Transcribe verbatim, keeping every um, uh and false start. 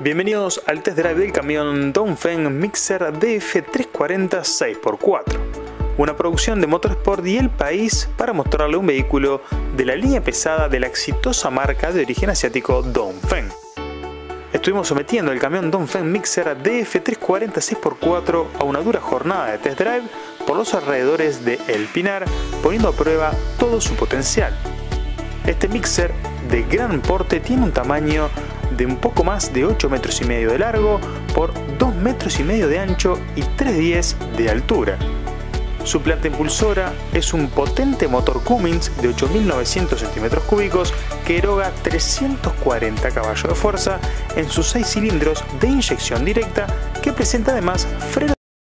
Bienvenidos al test drive del camión Dongfeng Mixer D F trescientos cuarenta seis por cuatro, una producción de Motorsport y El País para mostrarle un vehículo de la línea pesada de la exitosa marca de origen asiático Dongfeng. Estuvimos sometiendo el camión Dongfeng Mixer D F trescientos cuarenta seis por cuatro a una dura jornada de test drive por los alrededores de El Pinar, poniendo a prueba todo su potencial. Este mixer de gran porte tiene un tamaño de un poco más de ocho metros y medio de largo por dos metros y medio de ancho y tres diez de altura. Su planta impulsora es un potente motor Cummins de ocho mil novecientos centímetros cúbicos que eroga trescientos cuarenta caballos de fuerza en sus seis cilindros de inyección directa, que presenta además freno